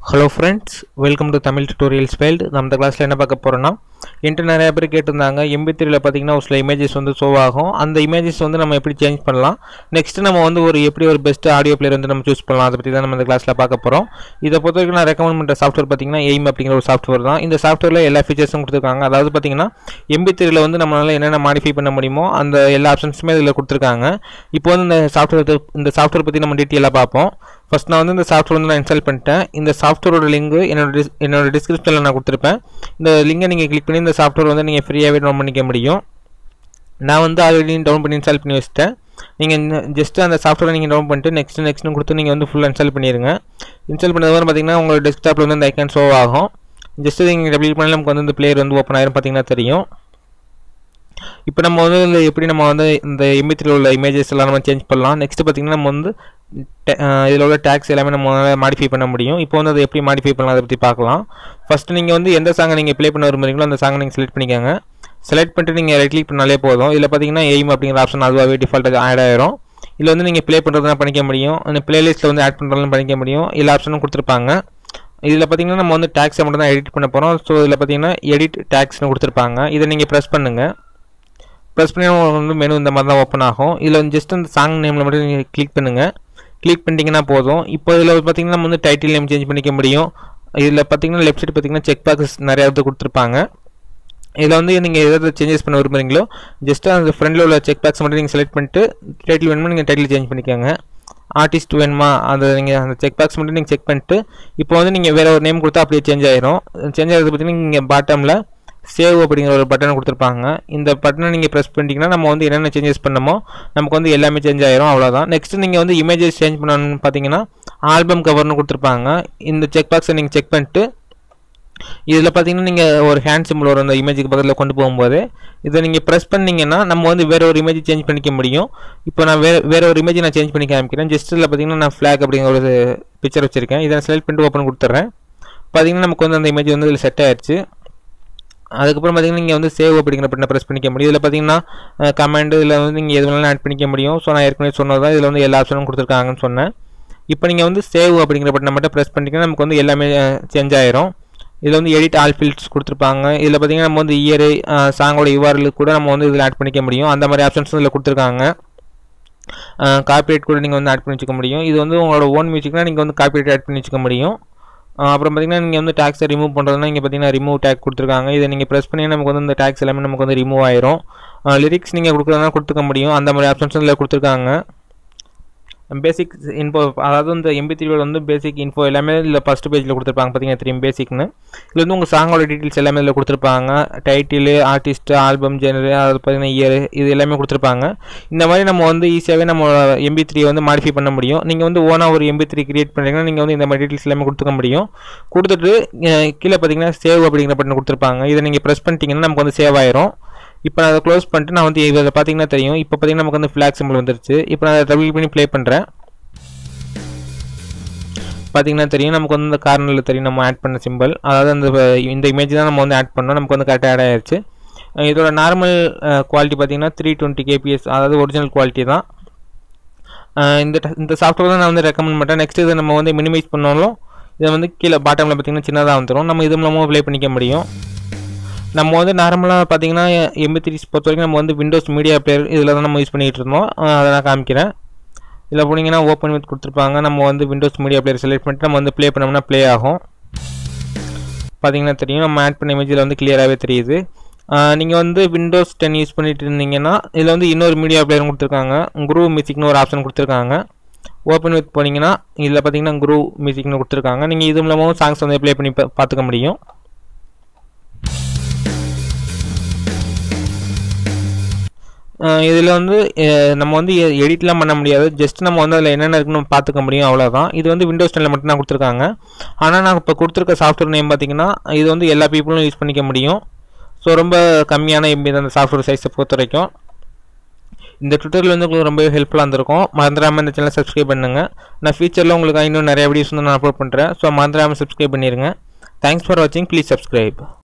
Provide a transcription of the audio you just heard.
Hello friends, welcome to Tamil Tutorials World. நம்ம இந்த கிளாஸ்ல என்ன பார்க்க போறோம்னா நிறைய பேர் கேட்டிருந்தாங்க MP3 ல பாத்தீங்கன்னா ஒரு சில இமேजेस வந்து ஷோ ஆகும். அந்த இமேजेस வந்து நம்ம எப்படி சேஞ்ச் பண்ணலாம்? நெக்ஸ்ட் நம்ம வந்து எப்படி ஒரு பெஸ்ட் ஆடியோ பிளேயர் வந்து நம்ம சூஸ் பண்ணலாம். அத பத்தி தான் நம்ம இந்த கிளாஸ்ல பார்க்க போறோம். இத பொறுத்தவரைக்கும் நான் ரெக்கமெண்ட் பண்ற சாஃப்ட்வேர் பாத்தீங்கன்னா AIM அப்படிங்கிற ஒரு சாஃப்ட்வேர் தான். இந்த சாஃப்ட்வேர்ல எல்லா ஃபீச்சர்ஸும் கொடுத்திருக்காங்க. அதாவது பாத்தீங்கன்னா MP3 ல வந்து நம்மளால என்னென்ன மாடிஃபை பண்ண முடியுமோ அந்த எல்லா ஆப்ஷன்ஸுமே இதுல கொடுத்திருக்காங்க. இப்போ வந்து இந்த சாஃப்ட்வேர் பத்தி நம்ம டீடைலா பார்ப்போம். ஃபர்ஸ்ட் நான் வந்து இந்த சாஃப்ட்வேர் வந்து நான் இன்ஸ்டால் பண்ணிட்டேன். இந்த சாஃப்ட்வேரோட லிங்க் என்னோட டிஸ்கிரிப்ஷன்ல நான் கொடுத்திருப்பேன். இந்த லிங்கை நீங்க கிளிக் பண்ணி இந்த சாஃப்ட்வேர் வந்து நீங்க ஃப்ரீயாவே டவுன்லோட் பண்ணிக்க முடியும். நான் வந்து ஆல்ரெடி டவுன்லோட் பண்ணி இன்ஸ்டால் பண்ணி வச்சிட்டேன். நீங்க ஜஸ்ட் அந்த சாஃப்ட்வேரை நீங்க டவுன்லோட் பண்ணிட்டு நெக்ஸ்ட்னு கொடுத்து நீங்க வந்து ஃபுல்லா இன்ஸ்டால் பண்ணிருங்க. இன்ஸ்டால் பண்ணதுக்கு பாத்தீங்கன்னா உங்க டெஸ்க்டாப்ல வந்து அந்த ஐகான் ஷோ ஆகும். ஜஸ்ட் நீங்க டபுள் பண்ணா நமக்கு வந்து இந்த பிளேயர் வந்து ஓபன் ஆயிரும் பாத்தீங்கன்னா தெரியும். இப்போ நம்ம வந்து எப்படி நம்ம வந்து இந்த MP3 ல உள்ள இமேजेस எல்லாம் நம்ம சேஞ்ச் பண்ணலாம். நெக்ஸ்ட் பாத்தீங்கன்னா நம்ம வந்து இதல உள்ள டாக்ஸ் எல்லாமே நம்ம மாடிஃபை பண்ண முடியும். இப்போ வந்து அதை எப்படி மாடிஃபை பண்ணலாம் அத பத்தி பார்க்கலாம். ஃபர்ஸ்ட் நீங்க வந்து எந்த சாங் நீங்க ப்ளே பண்ண விரும்புறீங்களோ அந்த சாங் நீங்க செலக்ட் பண்ணிக்கங்க. செலக்ட் பண்ணிட்டு நீங்க ரைட் கிளிக் பண்ணாலே போதும். இதுல பாத்தீங்கன்னா AIM அப்படிங்கிற ஆப்ஷன் அதுவாவே டிஃபால்ட்டா ஆட் ஆயிரும். இதுல வந்து நீங்க ப்ளே பண்றதுனா பண்ணிக்க முடியும். அந்த பிளேலிஸ்ட்ல வந்து ஆட் பண்றதுனா பண்ணிக்க முடியும். எல்லா ஆப்ஷனும் கொடுத்திருப்பாங்க. இதுல பாத்தீங்கன்னா நம்ம வந்து டாக்ஸ் மட்டும் தான் எடிட் பண்ண போறோம். சோ இதுல பாத்தீங்கன்னா எடிட் டாக்ஸ்னு கொடுத்திருப்பாங்க. இத நீங்க பிரஸ் பண்ணுங்க. பிரஸ் பண்ணி வந்து மெனு இந்த மாதிரி தான் ஓபன் ஆகும். இதுல ஜஸ்ட் அந்த சாங் நேம்ல மட்டும் நீங்க கிளிக் பண்ணுங்க. கிளிக் பண்ணிட்டீங்கன்னா போதும். இப்போ இதுல பாத்தீங்கன்னா நம்ம வந்து டைட்டில் நேம் சேஞ்ச் பண்ணிக்க முடியும். இதுல பாத்தீங்கன்னா லெஃப்ட் சைடு பாத்தீங்கன்னா செக் பாக்ஸ் நிறைய வந்து கொடுத்திருப்பாங்க. இதுல வந்து நீங்க எதாவது சேஞ்சஸ் பண்ண விரும்புறீங்களோ ஜஸ்ட் அந்த ஃப்ரண்ட்ல உள்ள செக் பாக்ஸ் மட்டும் நீங்க செலக்ட் பண்ணிட்டு டைட்டில் வேணுமா நீங்க டைட்டில் சேஞ்ச் பண்ணிக்கங்க. ஆர்டிஸ்ட் வேணுமா அது நீங்க அந்த செக் பாக்ஸ் மட்டும் நீங்க செக் பண்ணிட்டு இப்போ வந்து நீங்க வேற ஒரு நேம் கொடுத்தா அப்படியே சேஞ்ச் ஆயிரும். சேஞ்ச் ஆகிறது பாத்தீங்கன்னா இங்க பாட்டம்ல சேவ் அப்படிங்கிற ஒரு பட்டன் கொடுத்திருப்பாங்க. இந்த பட்டனை நீங்க பிரஸ் பண்ணிட்டீங்கன்னா நம்ம வந்து என்னென்ன சேஞ்சஸ் பண்ணமோ நமக்கு வந்து எல்லாமே சேஞ்ச் ஆயிரும். அவ்வளவுதான். நெக்ஸ்ட் நீங்க வந்து இமேजेस சேஞ்ச் பண்ணனும்னு பாத்தீங்கன்னா ஆல்பம் கவர்னு கொடுத்திருப்பாங்க. இந்த செக் பாக்ஸை நீங்க செக் பண்ணிட்டு இதுல பாத்தீங்கன்னா நீங்க ஒரு ஹேண்ட் சிம்பல் வரும் அந்த இமேஜுக்கு பக்கத்துல கொண்டு போகும்போது இத நீங்க பிரஸ் பண்ணீங்கன்னா நம்ம வந்து வேற ஒரு இமேஜ் சேஞ்ச் பண்ணிக்க முடியும். இப்போ நான் வேற ஒரு இமேஜ் நான் சேஞ்ச் பண்ணி காமிக்கிறேன். ஜஸ்ட் இதுல பாத்தீங்கன்னா நான் ஃபிளாக் அப்படிங்கிற ஒரு பிக்சர் வச்சிருக்கேன். இத செலக்ட் பண்ணிட்டு ஓபன் கொடுத்துறேன். பாத்தீங்கன்னா நமக்கு வந்து அந்த இமேஜ் வந்து இதுல செட் ஆயிருச்சு. அதுக்கப்புறம் பாத்தீங்கன்னா நீங்க வந்து சேவ் அப்படிங்கிற பட்டனை பிரஸ் பண்ணிக்க முடியும். இதுல பாத்தீங்கன்னா கமாண்ட் இதுல வந்து நீங்க எது வேணாலும் ஆட் பண்ணிக்க முடியும். சோ நான் ஏற்கனவே சொன்னதுதான் இதுல வந்து எல்லா ஆப்ஷனும் கொடுத்திருக்காங்கன்னு சொன்னேன். இப்போ நீங்க வந்து சேவ் அப்படிங்கிற பட்டனை மட்டும் பிரஸ் பண்ணிட்டீங்கன்னா நமக்கு வந்து எல்லாமே சேஞ்ச் ஆயிரும். இதுல வந்து எடிட் ஆல் ஃபீல்ட்ஸ் கொடுத்திருப்பாங்க. இதுல பாத்தீங்கன்னா நம்ம வந்து இயர் சாங்கோட URL கூட நம்ம வந்து இதுல ஆட் பண்ணிக்க முடியும். அந்த மாதிரி ஆப்ஷன்ஸ் இதுல கொடுத்திருக்காங்க. காப்பிரைட் கூட நீங்க வந்து ஆட் பண்ணி வச்சுக்க முடியும். இது வந்து உங்களோட ஓன் மியூசிக்னா நீங்க வந்து காப்பிரைட் ஆட் பண்ணி வச்சுக்க முடியும். அப்புறம் பாத்தீங்கன்னா நீங்க வந்து டாக்ஸை ரிமூவ் பண்றதுனா இங்க பாத்தீங்கன்னா ரிமூவ் டாக் கொடுத்திருக்காங்க. இத நீங்க பிரஸ் பண்ணீங்கன்னா நமக்கு வந்து இந்த டாக்ஸ் எல்லாமே நமக்கு வந்து ரிமூவ் ஆயிரும். லிரிக்ஸ் நீங்க கொடுக்கறதா கொடுத்துக்க முடியும். அந்த மாதிரி ஆப்ஷன்ஸ் இதுல கொடுத்திருக்காங்க. பேசிக் இன்ஃபோ அதாவது இந்த MP3 ல வந்து பேசிக் இன்ஃபோ எல்லாமே இதுல ஃபர்ஸ்ட் பேஜ்ல கொடுத்திருப்பாங்க பாத்தீங்கன்னா தெரியும் பேசிக்னு. இதுல வந்து உங்க சாங்கோட டீடைல்ஸ் எல்லாமே இதுல கொடுத்திருப்பாங்க. டைட்டில், ஆர்டிஸ்ட், ஆல்பம் ஜெனர், அது பாத்தீங்கன்னா இயர் இது எல்லாமே கொடுத்திருப்பாங்க. இந்த மாதிரி நம்ம வந்து ஈஸியாவே நம்ம MP3 வந்து மாடிஃபை பண்ண முடியும். நீங்க வந்து ஓனா ஒரு MP3 கிரியேட் பண்றீங்கன்னா நீங்க வந்து இந்த மாதிரி டீடைல்ஸ் எல்லாமே கொடுத்துக்க முடியும். கொடுத்துட்டு கீழ பாத்தீங்கன்னா சேவ் அப்படிங்கிற பட்டன் கொடுத்திருப்பாங்க. இத நீங்க பிரஸ் பண்ணிட்டீங்கன்னா நமக்கு வந்து சேவ் ஆயிரும். இப்போ நான் அதை க்ளோஸ் பண்ணிட்டு நான் வந்து இத பாத்தீங்கன்னா தெரியும். இப்போ பாத்தீங்கன்னா நமக்கு வந்து ஃபிளாக் சிம்பல் வந்துருச்சு. இப்போ நான் டபுள் கிளிக் பண்ணி ப்ளே பண்றேன். பாத்தீங்கன்னா தெரியும் நமக்கு வந்து இந்த கார்னர்ல தெரியும் நம்ம ஆட் பண்ண சிம்பல். அதாவது இந்த இமேஜ் தான் நம்ம வந்து ஆட் பண்ணோம். நமக்கு வந்து கரெக்ட்டா ஆட் ஆயிருச்சு. இதோட நார்மல் குவாலிட்டி பாத்தீங்கன்னா 320 kps அதாவது ஒரிஜினல் குவாலிட்டி தான். இந்த சாஃப்ட்வேர் தான் நான் வந்து ரெக்கமெண்ட் பண்றேன். நெக்ஸ்ட் இத நம்ம வந்து மினிமைஸ் பண்ணாலும் இத வந்து கீழ பாட்டம்ல பாத்தீங்கன்னா சின்னதா வந்துரும். நம்ம இது மூலமா ப்ளே பண்ணிக்க முடியும். நம்ம வந்து நார்மலா பாத்தீங்கன்னா MP3s பொறுத்தவரைக்கும் நம்ம வந்து விண்டோஸ் மீடியா பிளேயர் இதுல தான் நம்ம யூஸ் பண்ணிட்டு இருந்தோம். அத நான் காமிக்கிறேன். இதுல போனீங்கன்னா ஓபன் வித் கொடுத்திருப்பாங்க. நம்ம வந்து விண்டோஸ் மீடியா பிளேயர் செலக்ட் பண்ணிட்டு நம்ம வந்து ப்ளே பண்ணோம்னா ப்ளே ஆகும். பாத்தீங்கன்னா தெரியும் நம்ம ஆட் பண்ண இமேஜ்ல வந்து கிளியராவே தெரியுது. நீங்க வந்து விண்டோஸ் 10 யூஸ் பண்ணிட்டு இருந்தீங்கன்னா இதுல வந்து இன்னொரு மீடியா பிளேயர் கொடுத்திருக்காங்க. குரூவ் மியூசிக்னு ஒரு ஆப்ஷன் கொடுத்திருக்காங்க. ஓபன் வித் போனீங்கன்னா இதுல பாத்தீங்கன்னா குரூவ் மியூசிக்னு கொடுத்திருக்காங்க. நீங்க இது மூலமா சாங்ஸ் வந்து ப்ளே பண்ணி பாத்துக்க முடியும். இதுல வந்து நம்ம வந்து எடிட்லாம் பண்ண முடியாது. ஜஸ்ட் நம்ம வந்து அதுல என்னென்ன இருக்குன்னு பாத்துக்க முடியும் அவ்வளவுதான். இது வந்து விண்டோஸ் 10ல மட்டும் தான் கொடுத்திருக்காங்க. ஆனா நான் இப்ப கொடுத்திருக்க சாஃப்ட்வேர் நேம் பாத்தீங்கன்னா இது வந்து எல்லா பீப்புளும் யூஸ் பண்ணிக்க முடியும். சோ ரொம்ப கம்மியான MB தான் அந்த சாஃப்ட்வேர் சைஸை பொறுத்தவரைக்கும். இந்த டுட்டோரியல் வந்து உங்களுக்கு ரொம்ப ஹெல்ப்ஃபுல்லா இருந்திருக்கும். மறந்துடாம இந்த சேனலை சப்ஸ்கிரைப் பண்ணுங்க. நான் ஃபியூச்சர்ல உங்களுக்கு இன்னும் நிறைய வீடியோஸ் வந்து நான் அப்லோட் பண்றேன். சோ மறந்துடாம சப்ஸ்கிரைப் பண்ணிருங்க. Thanks for watching. Please subscribe.